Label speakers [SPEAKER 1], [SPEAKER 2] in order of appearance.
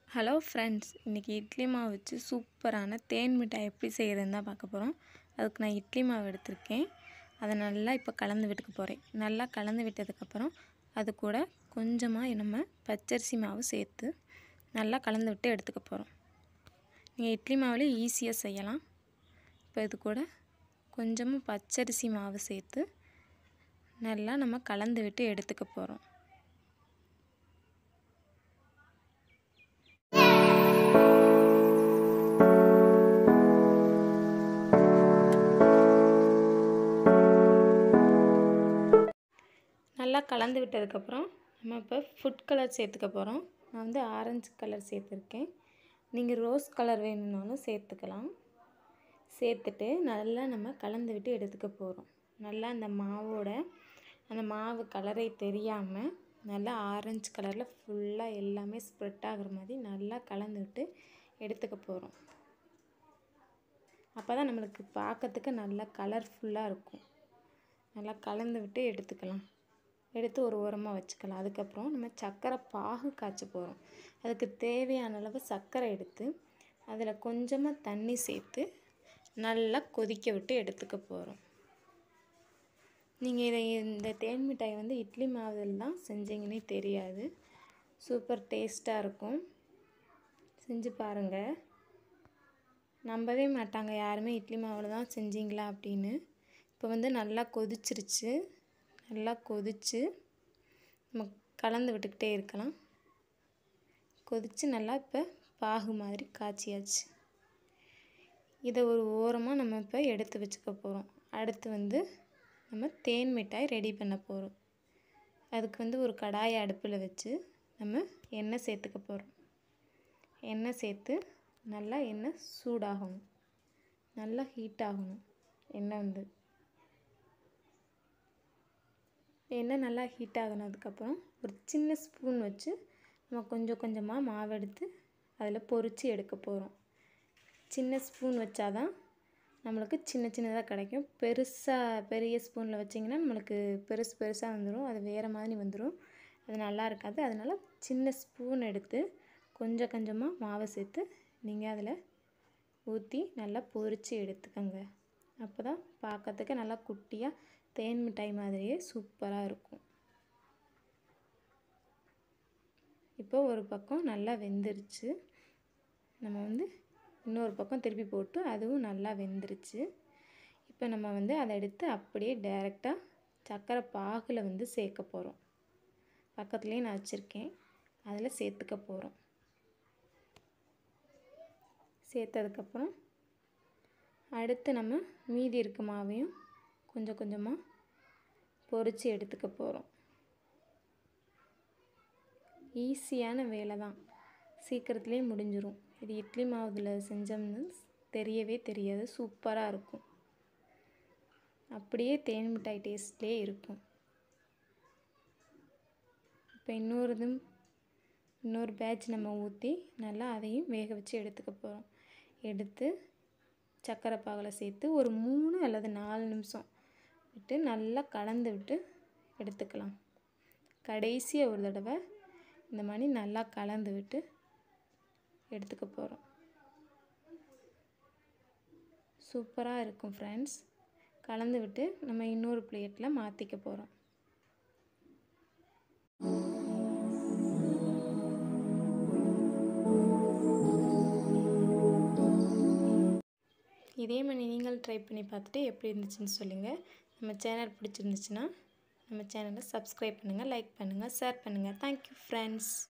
[SPEAKER 1] Hello friends, இன்றைக்கி இட்லி மாவு வச்சு சூப்பரான தேன் மிட்டாய் எப்படி செய்கிறதுன்னு தான் பார்க்க போகிறோம். அதுக்கு நான் இட்லி மாவு எடுத்திருக்கேன். அதை நல்லா இப்போ கலந்து விட்டுக்க போகிறேன். நல்லா கலந்து விட்டதுக்கப்புறம் அது கூட கொஞ்சமாக நம்ம பச்சரிசி மாவு சேர்த்து நல்லா கலந்து விட்டு எடுத்துக்க போகிறோம். நீங்கள் இட்லி மாவுலேயே ஈஸியாக செய்யலாம். இப்போ இது கூட கொஞ்சமாக பச்சரிசி மாவு சேர்த்து நல்லா நம்ம கலந்து விட்டு எடுத்துக்க போகிறோம். நல்லா கலந்து விட்டதுக்கப்புறம் நம்ம இப்போ ஃபுட் கலர் சேர்த்துக்க போகிறோம். நான் வந்து ஆரஞ்சு கலர் சேர்த்துருக்கேன். நீங்கள் ரோஸ் கலர் வேணும்னாலும் சேர்த்துக்கலாம். சேர்த்துட்டு நல்லா நம்ம கலந்து விட்டு எடுத்துக்க போகிறோம். நல்லா அந்த மாவு கலரை தெரியாமல் நல்லா ஆரஞ்சு கலரில் ஃபுல்லாக எல்லாமே ஸ்ப்ரெட் ஆகிற மாதிரி நல்லா கலந்து விட்டு எடுத்துக்க போகிறோம். அப்போ தான் நம்மளுக்கு பார்க்கறதுக்கு நல்லா கலர்ஃபுல்லாக இருக்கும். நல்லா கலந்து விட்டு எடுத்துக்கலாம். எடுத்து ஒரு ஓரமாக வச்சுக்கலாம். அதுக்கப்புறம் நம்ம சர்க்கரை பாகு காய்ச்ச போகிறோம். அதுக்கு தேவையான அளவு சர்க்கரை எடுத்து அதில் கொஞ்சமாக தண்ணி சேர்த்து நல்லா கொதிக்க விட்டு எடுத்துக்க போகிறோம். நீங்கள் இந்த தேன் மிட்டாய் வந்து இட்லி மாவில் தான் செஞ்சீங்கன்னே தெரியாது. சூப்பர் டேஸ்ட்டாக இருக்கும். செஞ்சு பாருங்கள். நம்பவே மாட்டாங்க யாருமே இட்லி மாவில் தான் செஞ்சீங்களா அப்படின்னு. இப்போ வந்து நல்லா கொதிச்சிருச்சு. நல்லா கொதித்து நம்ம கலந்து விட்டுக்கிட்டே இருக்கலாம். கொதித்து நல்லா இப்போ பாகு மாதிரி காய்ச்சியாச்சு. இதை ஒரு ஓரமாக நம்ம இப்போ எடுத்து வச்சுக்க போகிறோம். அடுத்து வந்து நம்ம தேன் மிட்டாய் ரெடி பண்ண போகிறோம். அதுக்கு வந்து ஒரு கடாயை அடுப்பில் வச்சு நம்ம எண்ணெய் சேர்த்துக்க போகிறோம். எண்ணெய் சேர்த்து நல்லா எண்ணெய் சூடாகணும். நல்லா ஹீட் ஆகணும். எண்ணெய் நல்லா ஹீட் ஆகினதுக்கப்புறம் ஒரு சின்ன ஸ்பூன் வச்சு நம்ம கொஞ்சம் கொஞ்சமாக மாவு எடுத்து அதில் பொரித்து எடுக்க போகிறோம். சின்ன ஸ்பூன் வச்சா தான் நம்மளுக்கு சின்ன சின்னதாக கிடைக்கும். பெரிய ஸ்பூனில் வச்சிங்கன்னா நம்மளுக்கு பெருசாக வந்துடும். அது வேறு மாதிரி வந்துடும். அது நல்லா இருக்காது. அதனால் சின்ன ஸ்பூன் எடுத்து கொஞ்சம் கொஞ்சமாக மாவை சேர்த்து நீங்கள் அதில் ஊற்றி நல்லா பொரித்து எடுத்துக்கோங்க. அப்போ தான் பார்க்கறதுக்கு நல்லா குட்டியாக தேன் மிட்டாய் மாதிரியே சூப்பராக இருக்கும். இப்போ ஒரு பக்கம் நல்லா வெந்துருச்சு. நம்ம வந்து இன்னொரு பக்கம் திருப்பி போட்டு அதுவும் நல்லா வெந்துருச்சு. இப்போ நம்ம வந்து அதை எடுத்து அப்படியே டைரெக்டாக சர்க்கரை பாகில் வந்து சேர்க்க போகிறோம். பக்கத்துலேயே நான் வச்சுருக்கேன். அதில் சேர்த்துக்க போகிறோம். சேர்த்ததுக்கப்புறம் அடுத்து நம்ம மீதி இருக்க மாவையும் கொஞ்சம் கொஞ்சமாக பொரித்து எடுத்துக்க போகிறோம். ஈஸியான வேலை தான். சீக்கிரத்துலேயே முடிஞ்சிடும். இது இட்லி மாவில் செஞ்சோம்னு தெரியவே தெரியாது. சூப்பராக இருக்கும். அப்படியே தேன் மிட்டாய் டேஸ்ட்லேயே இருக்கும். இப்போ இன்னொரு பேட்ச் நம்ம ஊற்றி நல்லா அதையும் வேக வச்சு எடுத்துக்க போகிறோம். எடுத்து சர்க்கரை பாகில் சேர்த்து ஒரு 3 அல்லது 4 நிமிஷம் விட்டு நல்லா கலந்து விட்டு எடுத்துக்கலாம். கடைசியாக ஒரு தடவை இந்த மாதிரி நல்லா கலந்து விட்டு எடுத்துக்க போகிறோம். சூப்பராக இருக்கும் ஃப்ரெண்ட்ஸ். கலந்து விட்டு நம்ம இன்னொரு பிளேட்டில் மாற்றிக்க போகிறோம். இதே மாதிரி நீங்கள் ட்ரை பண்ணி பார்த்துட்டு எப்படி இருந்துச்சுன்னு சொல்லுங்கள். நம்ம சேனல் பிடிச்சிருந்துச்சுன்னா நம்ம சேனலை சப்ஸ்கிரைப் பண்ணுங்கள், லைக் பண்ணுங்கள், ஷேர் பண்ணுங்கள். Thank you friends.